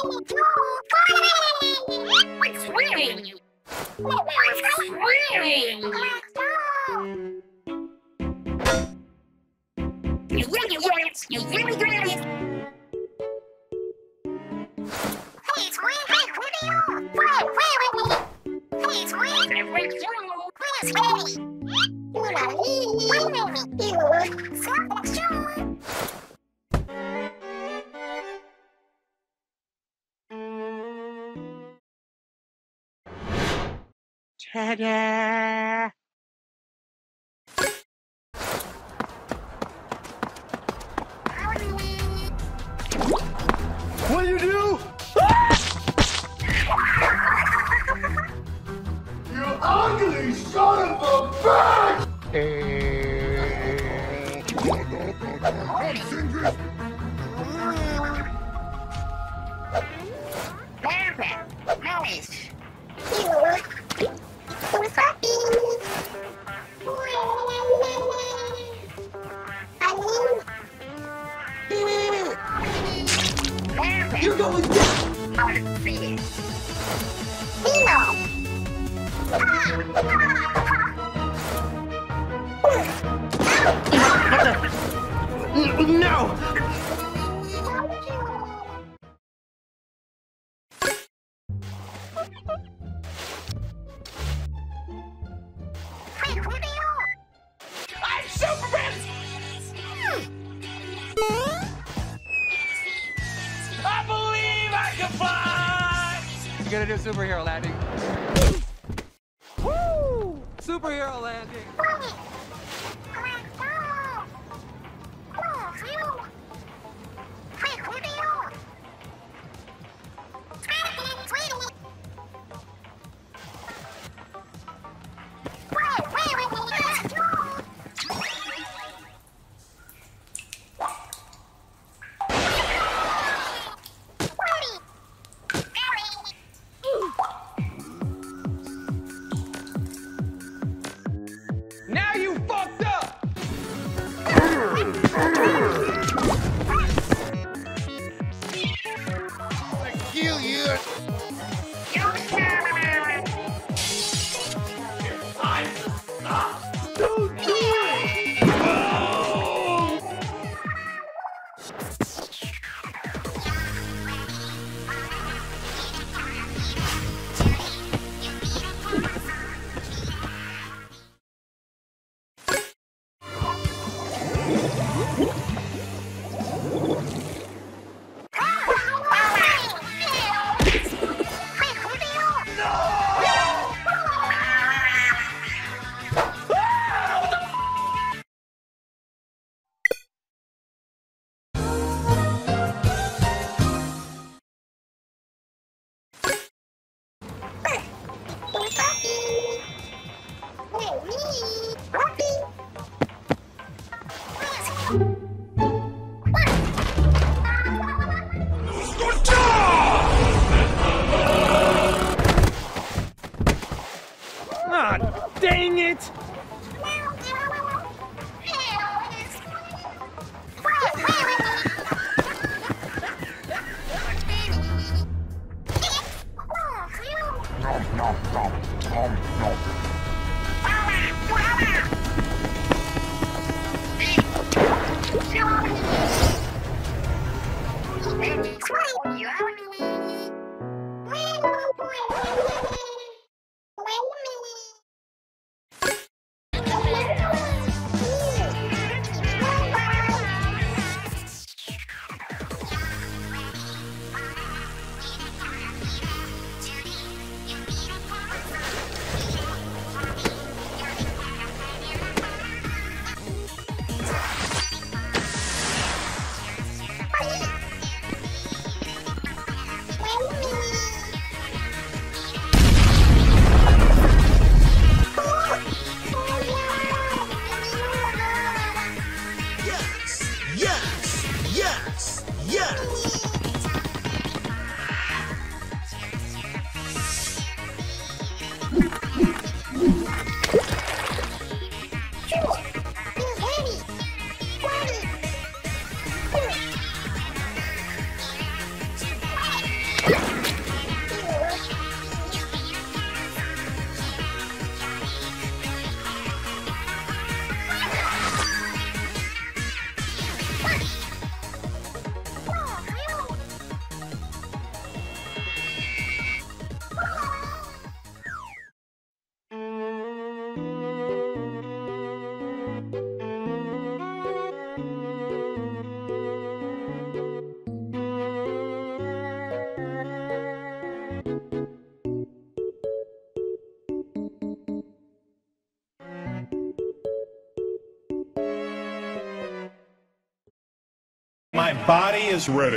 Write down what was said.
What's winning? What's winning? You really got it! You really got it! Hey, it's Wayne! Hey, Julio! Hey, it's Wayne! Where's Garry? Ta-da! What do you do? You ugly son of a bitch! You're going down! No! I'm Superman! I believe I can fly! You're gonna do superhero landing. Woo! Superhero landing. Now you fucked up! I kill you! Don't do it! Ah, dang it! My body is ready.